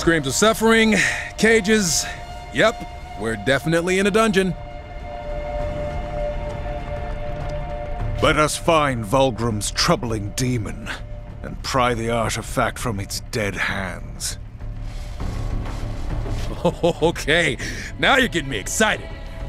Screams of suffering, cages. Yep, we're definitely in a dungeon. Let us find Vulgrim's troubling demon and pry the artifact from its dead hands. Okay, now you're getting me excited.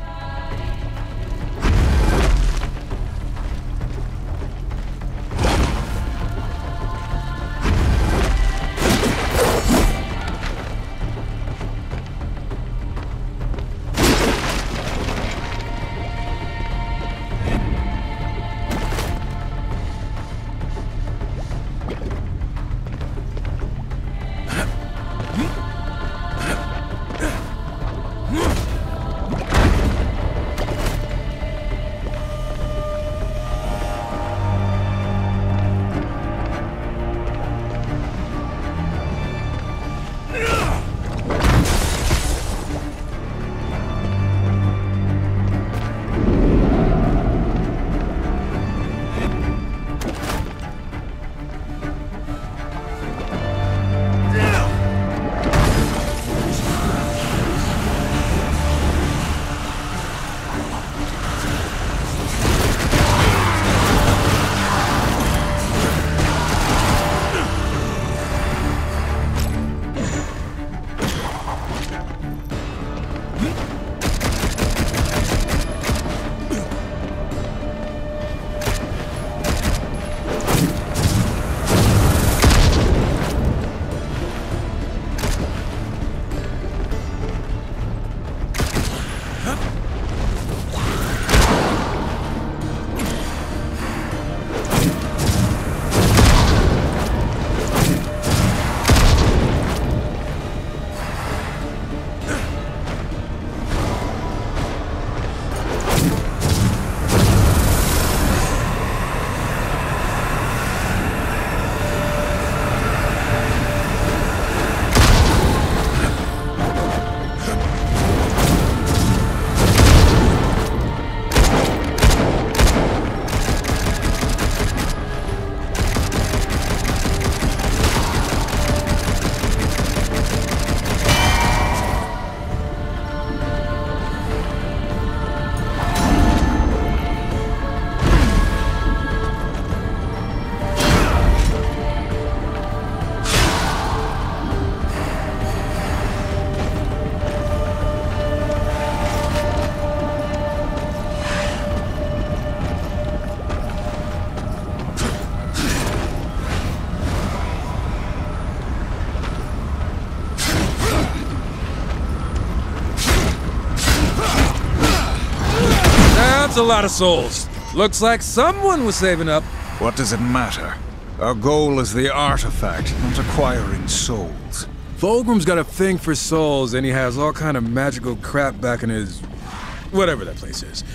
That's a lot of souls. Looks like someone was saving up. What does it matter? Our goal is the artifact, not acquiring souls. Vulgrim's got a thing for souls, and he has all kind of magical crap back in his... whatever that place is.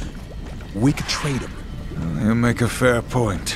We could trade him. You make a fair point.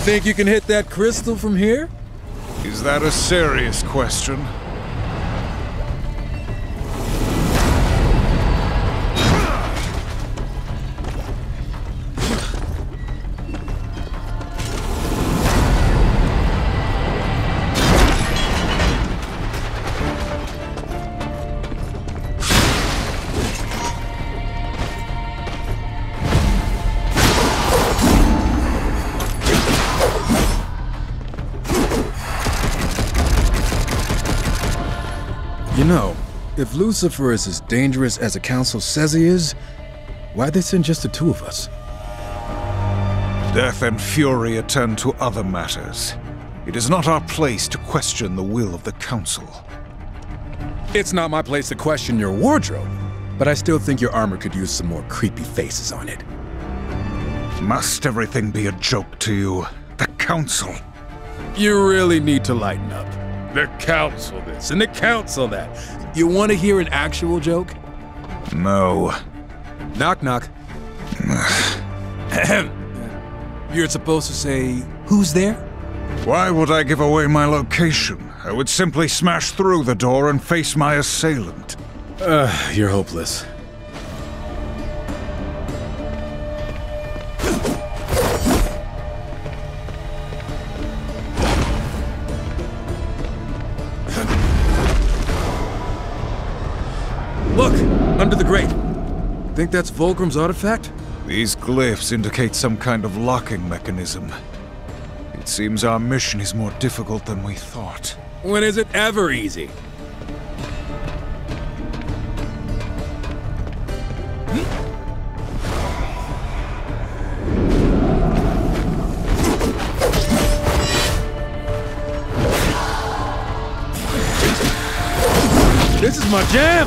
Think you can hit that crystal from here? Is that a serious question? You know, if Lucifer is as dangerous as the Council says he is, why'd they send just the two of us? Death and fury attend to other matters. It is not our place to question the will of the Council. It's not my place to question your wardrobe, but I still think your armor could use some more creepy faces on it. Must everything be a joke to you? The Council? You really need to lighten up. The Council this and the Council that. You want to hear an actual joke? No. Knock, knock. You're supposed to say, who's there? Why would I give away my location? I would simply smash through the door and face my assailant. You're hopeless. Look! Under the grate. Think that's Vulgrim's artifact? These glyphs indicate some kind of locking mechanism. It seems our mission is more difficult than we thought. When is it ever easy? This is my jam!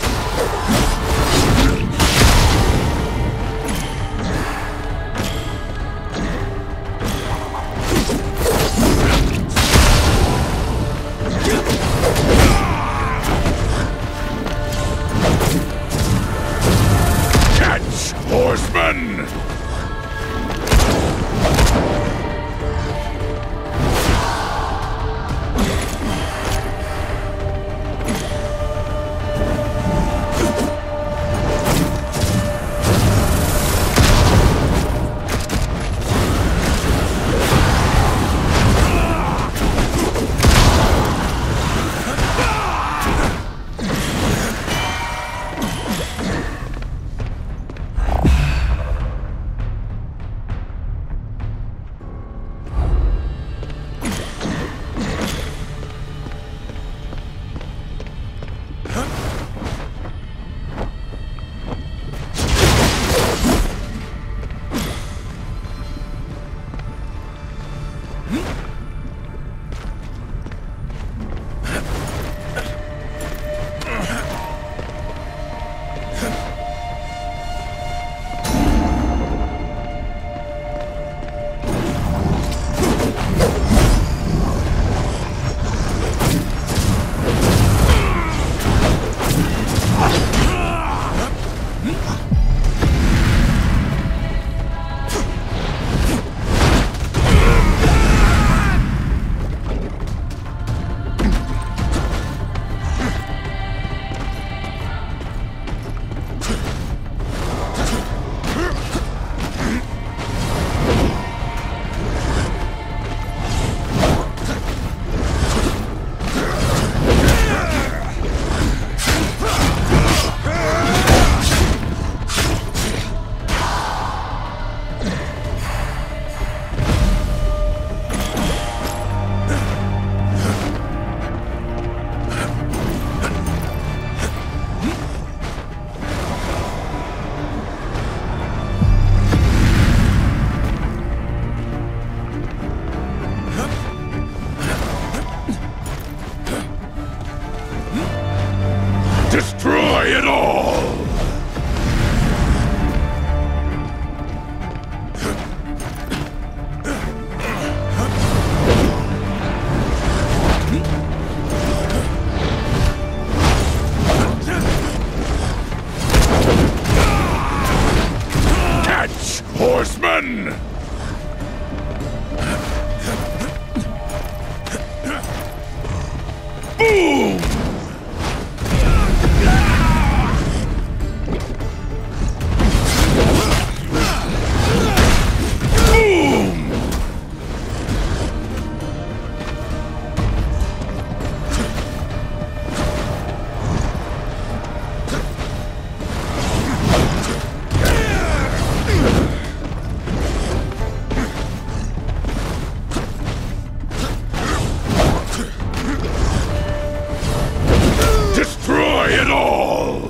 Catch, horseman! Destroy it all!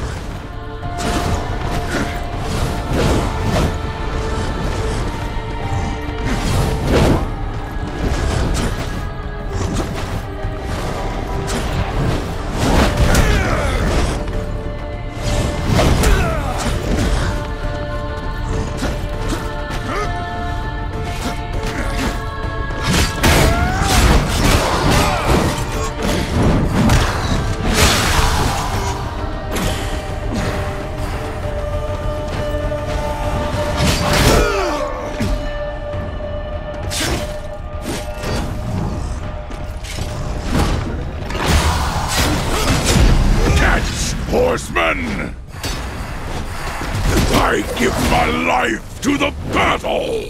Horsemen! I give my life to the battle!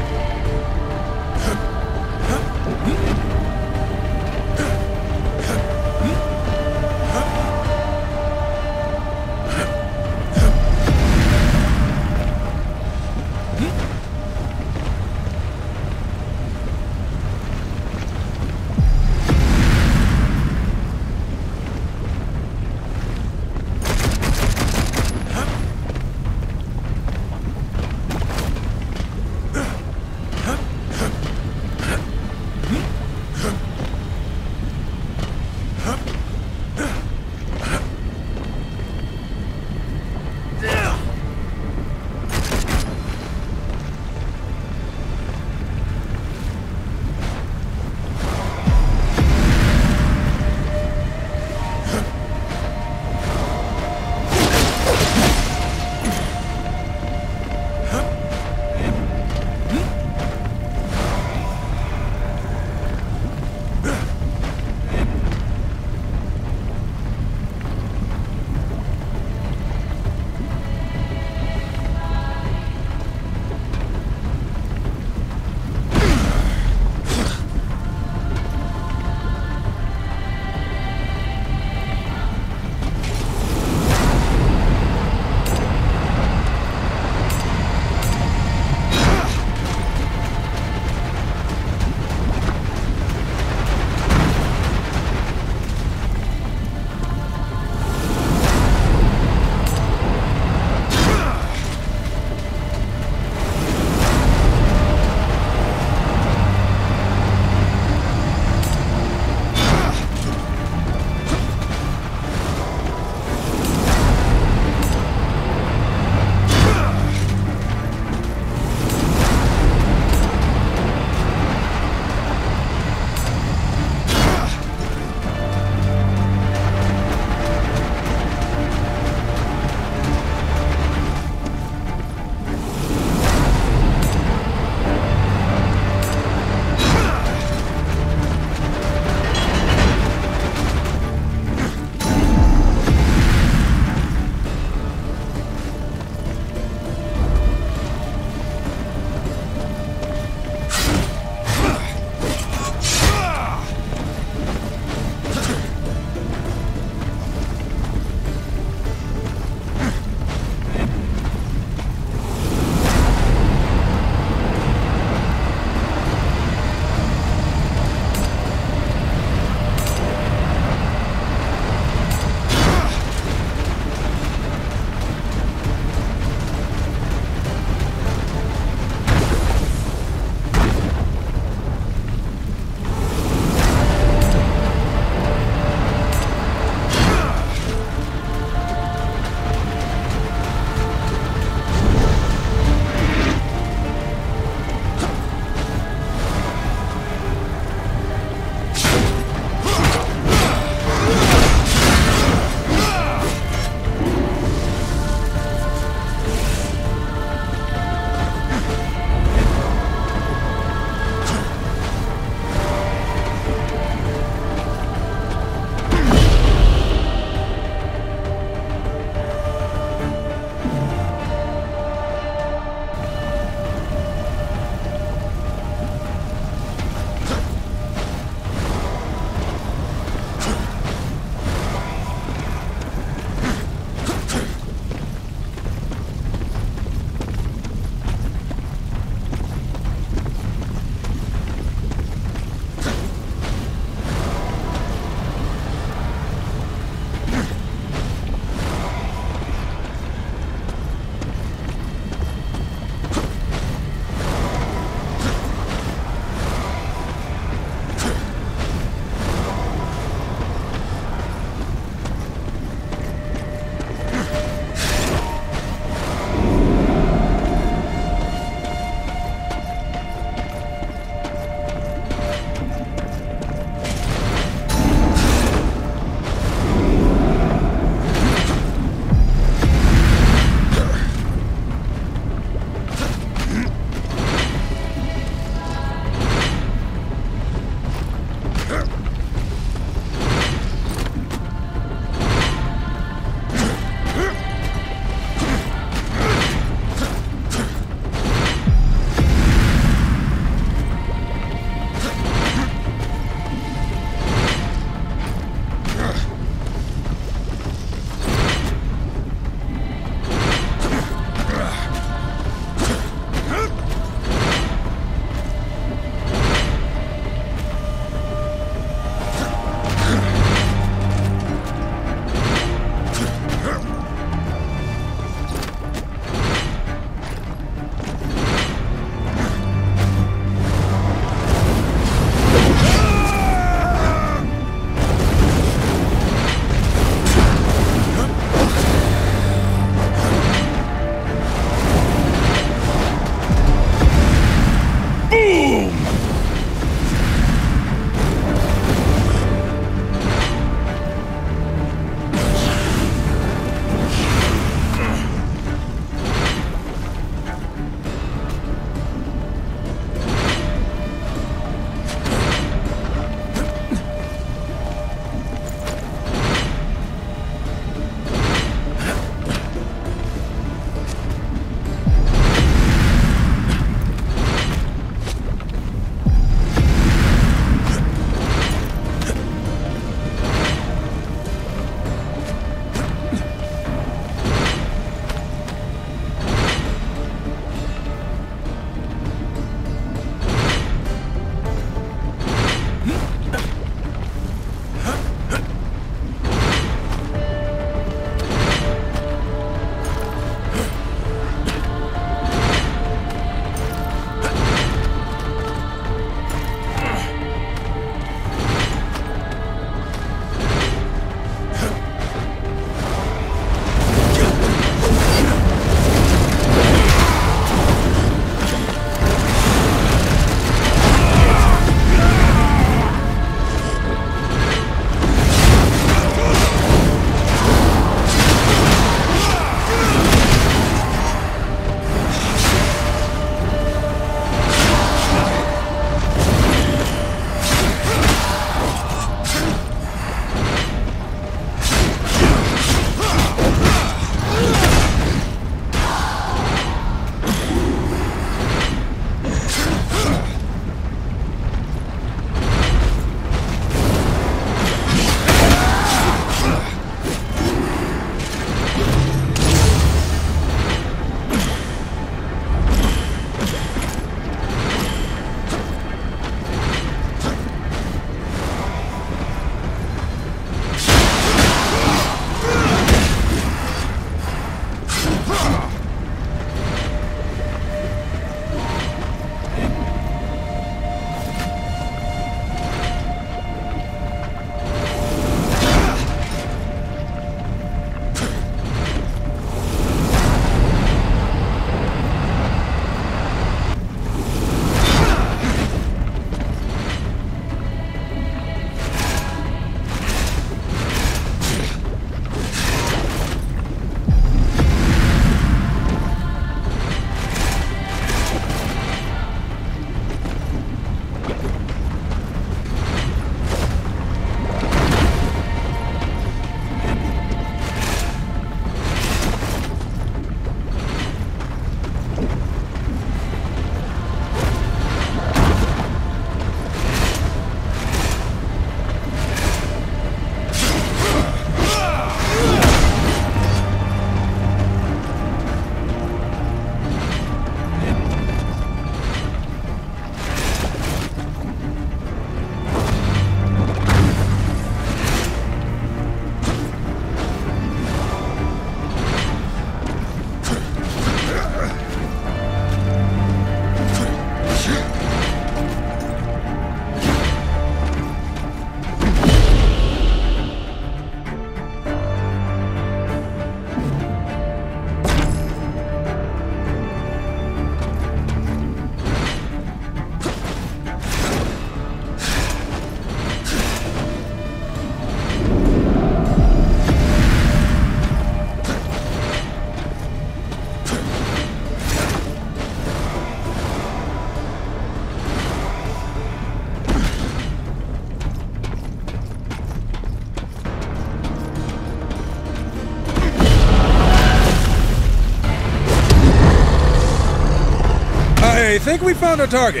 I think we found our target.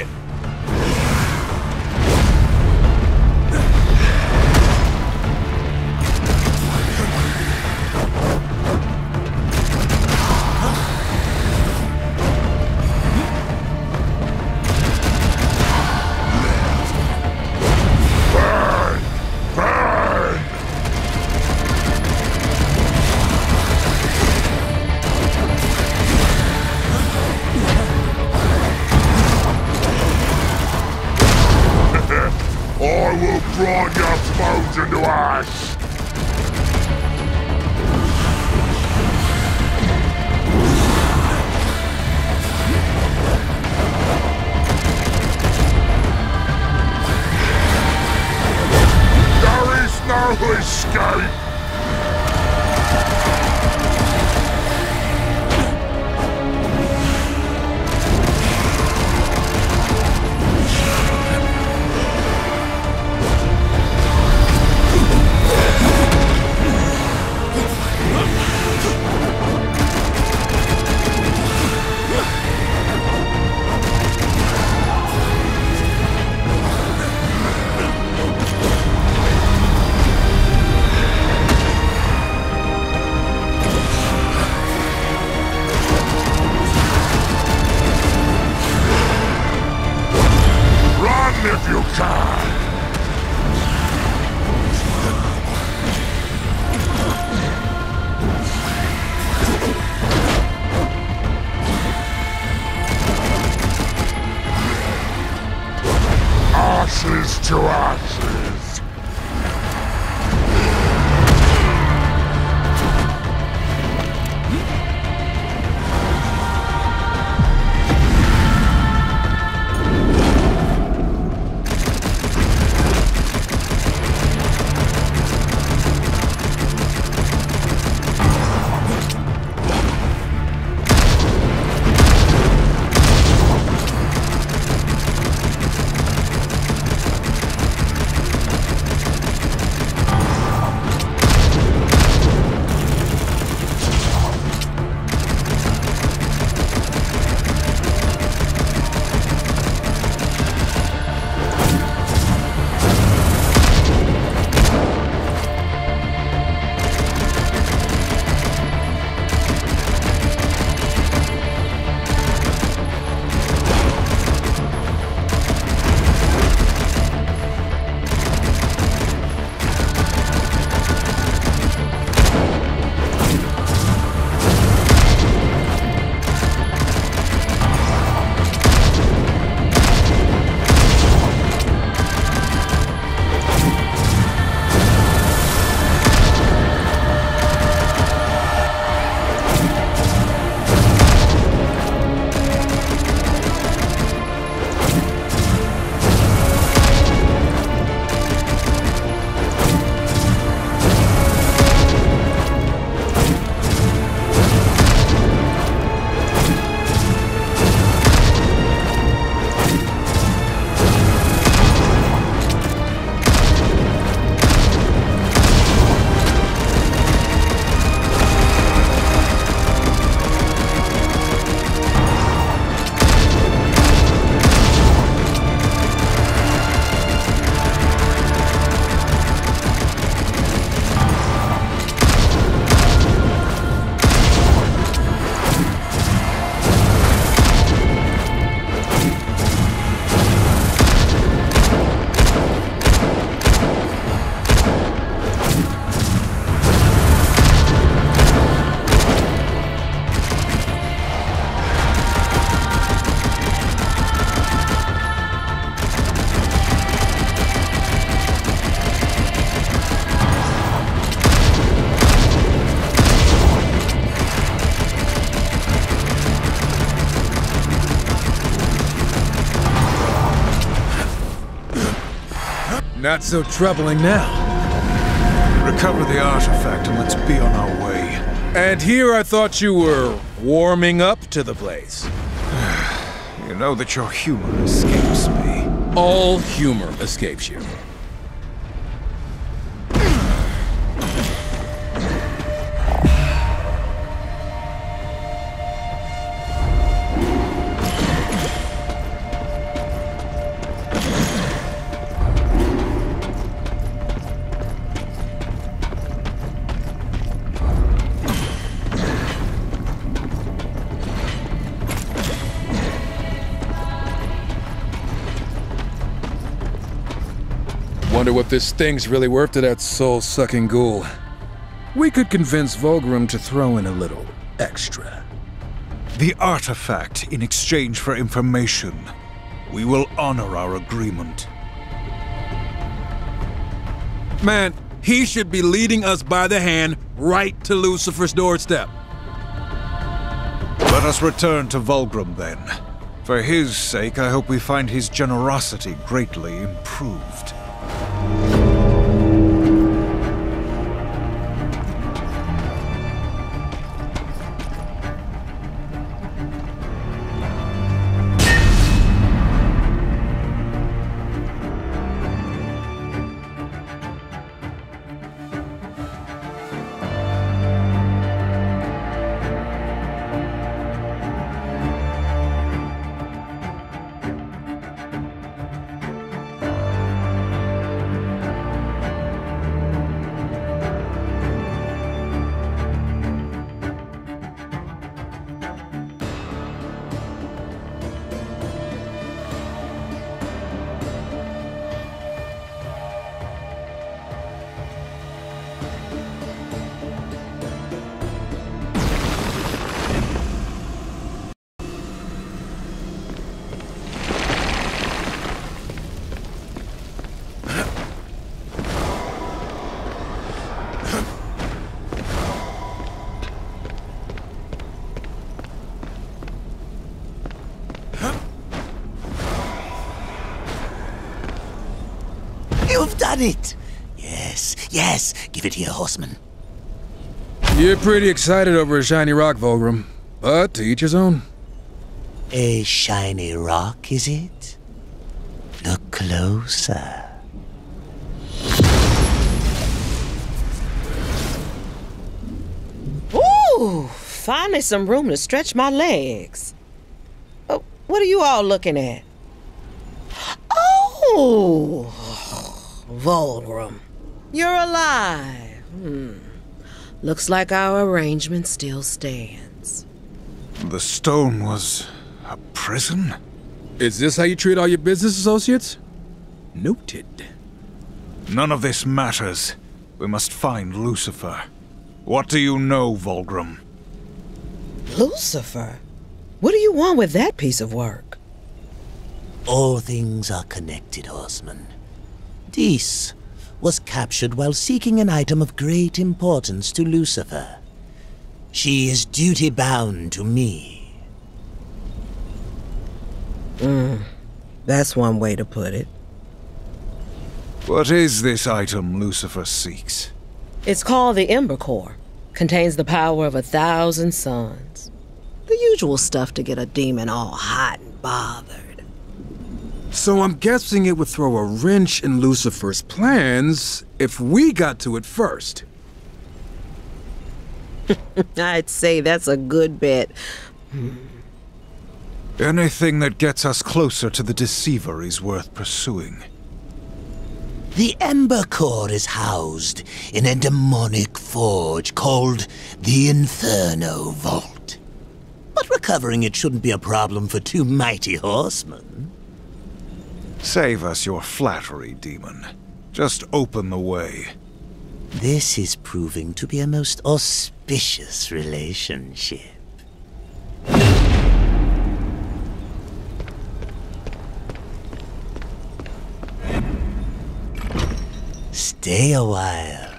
I will grind your bones into ash! There is no escape! If you can! Ashes to ashes! Not so troubling now. Recover the artifact and let's be on our way. And here I thought you were warming up to the place. You know that your humor escapes me. All humor escapes you. wonder what this thing's really worth to that soul-sucking ghoul. We could convince Vulgrim to throw in a little extra. The artifact in exchange for information. We will honor our agreement. Man, he should be leading us by the hand right to Lucifer's doorstep. Let us return to Vulgrim then. For his sake, I hope we find his generosity greatly improved. You've done it! Yes, yes, give it here, horseman. You're pretty excited over a shiny rock, Vulgrim. But to each his own. A shiny rock, is it? Look closer. Ooh, finally some room to stretch my legs. What are you all looking at? Oh, Vulgrim, you're alive. Looks like our arrangement still stands. The stone was a prison? Is this how you treat all your business associates? Noted. None of this matters. We must find Lucifer. What do you know, Vulgrim? Lucifer? What do you want with that piece of work? All things are connected, horseman. Dis was captured while seeking an item of great importance to Lucifer. She is duty-bound to me. That's one way to put it. What is this item Lucifer seeks? It's called the Ember Core. Contains the power of 1,000 suns. The usual stuff to get a demon all hot and bothered. So I'm guessing it would throw a wrench in Lucifer's plans if we got to it first. I'd say that's a good bet. Anything that gets us closer to the Deceiver is worth pursuing. The Ember Core is housed in a demonic forge called the Inferno Vault. But recovering it shouldn't be a problem for two mighty horsemen. Save us your flattery, demon. Just open the way. This is proving to be a most auspicious relationship. Stay a while.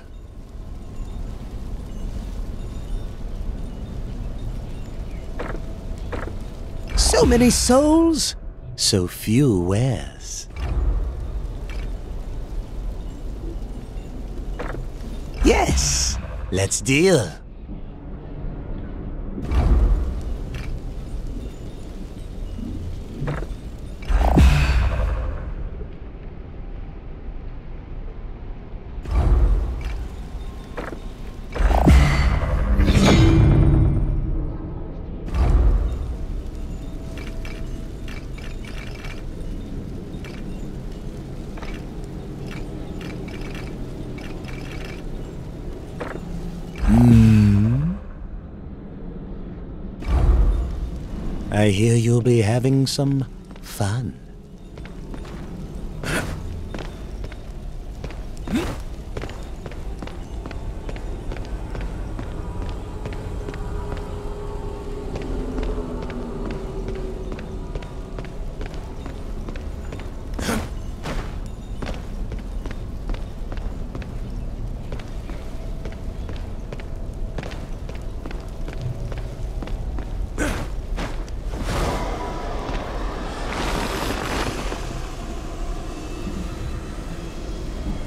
So many souls, so few wares. Yes, let's deal. I hear you'll be having some fun.